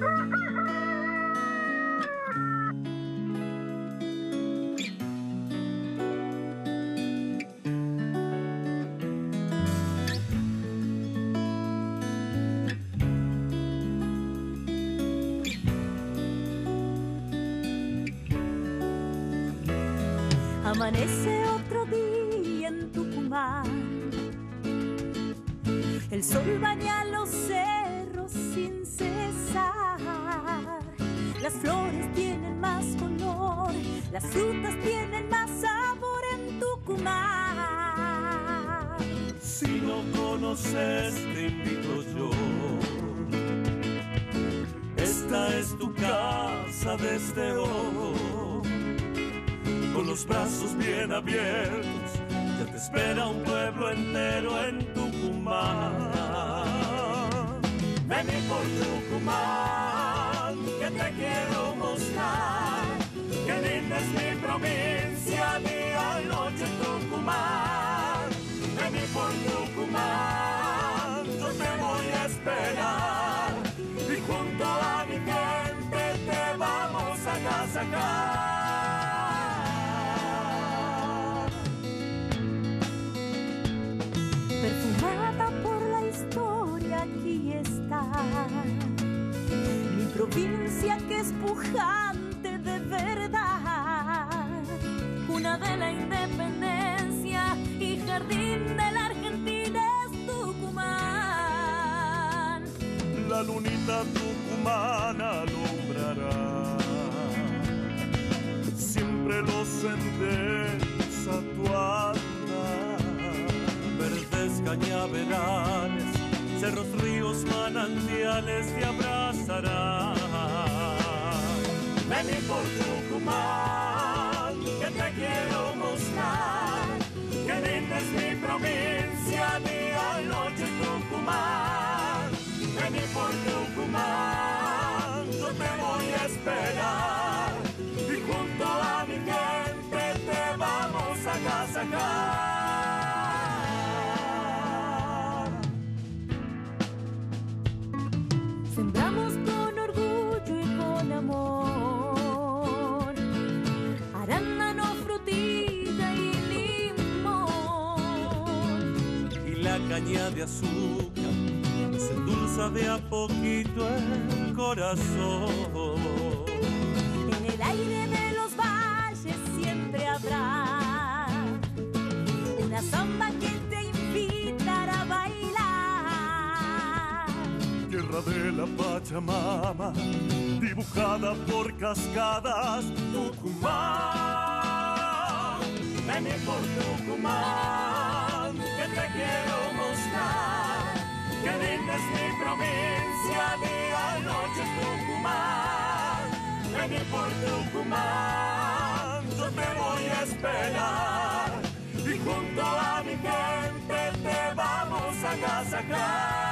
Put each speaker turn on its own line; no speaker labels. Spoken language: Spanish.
Amanece otro día en Tucumán, el sol baña los cerros sin cesar, las flores tienen más color, las frutas tienen más sabor en Tucumán.
Si no conoces, te invito yo. Esta es tu casa desde hoy. Con los brazos bien abiertos, ya te espera un pueblo entero en Tucumán. Vení por Tucumán, que te quiero mostrar. Que linda es mi provincia, día y noche Tucumán. Vení por Tucumán, yo te voy a esperar. Y junto a mi gente te vamos a agasajar.
Perfumada por la historia, aquí está mi provincia que es pujante de verdad, cuna de la independencia y jardín de la Argentina es Tucumán.
La lunita tucumana alumbrará siempre los senderos a tu andar. Verdes cañaverales, cerros, ríos, manantiales te abrazarán. Vení por Tucumán, que te quiero mostrar. Que linda es mi provincia, día y noche Tucumán. Vení por Tucumán, yo te voy a esperar. Y junto a mi gente te vamos a agasajar.
Sembramos con orgullo y con amor arándano, frutilla y limón.
Y la caña de azúcar se endulza de a poquito el corazón.
En el aire de los valles siempre habrá una samba que te invitará a bailar.
Tierra de la Pachamama, dibujada por cascadas, Tucumán. Vení por Tucumán, que te quiero mostrar. Que linda es mi provincia, día y noche Tucumán. Vení por Tucumán, yo te voy a esperar. Y junto a mi gente te vamos a agasajar.